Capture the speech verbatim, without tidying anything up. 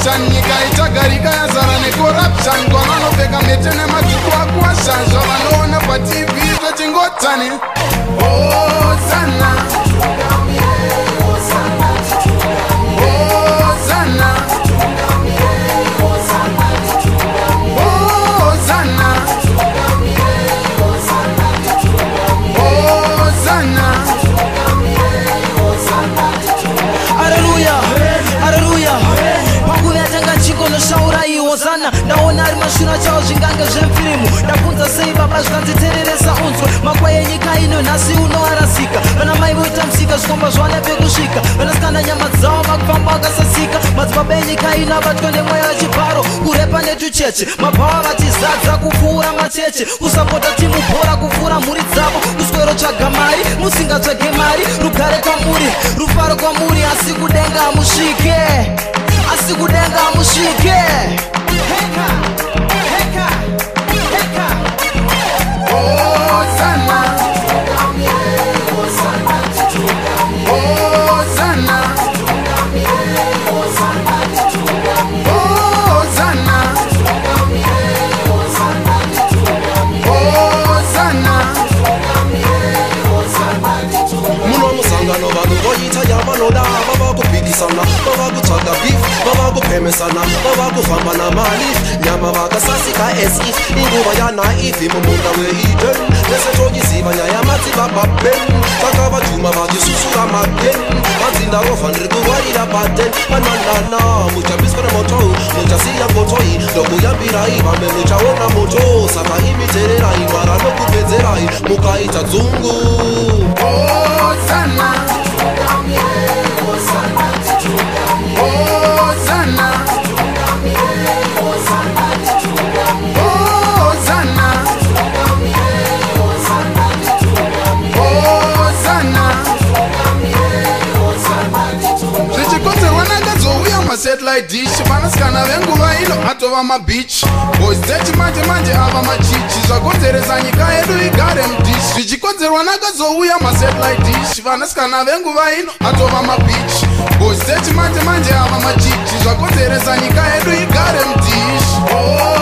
corruption. Nyika ichagarika yazara necorruption. Kwavanopfeka mhete nemadziku akuasha. Zvavanoona paTV zvechingotani. Hosanna, Hosanna, Hosanna, naona ari mashura chao zvinganga zvemfirimu. Ndabvunza sei baba zvikanzitereresa unzwe. Makwai enyika ino nhasi unoarasika. Vana mai voita musika zvikomba zvawana pekusvika. Vanasikana nyama dzavo vakufamba vakasasika. Madzibaba enyika ino abatwa nemweya wechibharo. Kurepa netucheche mabhawa vachizadza kupfuura macheche. Kusapota timu bhora kupfuura mhuri dzavo. Kuswero tsvaga mari musingatsvage mari. Rugare kwamuri rufaro kwamuri asi kudenga hamusvike. Asi kudenga hamusvike. Heka, heka, heka. Hosanna, Hosanna, Hosanna, Muno musangano vanhu voita yavanoda vavakupikisana vavakutsvaga beef vavakuphemesana vavakufamba namali nyama vakasasika as if inguva yanaivi mumunda weeden tese tochiziva nyaya madzivababen vakavajuma vachisusura magen vadzindarovha ndiri kuwarira baden mananana muchabiswa nemoto muchasiya ngotoi ndokuyambirai vamwe muchaona moto saka imitererai mwara nokupedzerai mukaita dzungu. Hosanna, Hosanna, Hosanna, zvichikonzerwa nakadzouya masatellite dish. Vanasikana venguva ino atova mabeach boys dzechimanje manje ava machichi. Zvakonzeresa nyika yedu igare mudish. Zvichikonzerwa nakadzouya masatellite dish. Vanasikana venguva ino atova mabeach boys dzechimanje manje ava machichi. Zvakonzeresa nyika yedu igare mudish. Oh.